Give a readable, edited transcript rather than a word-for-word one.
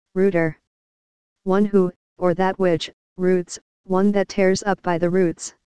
Rooter. One who, or that which, roots, one that tears up by the roots.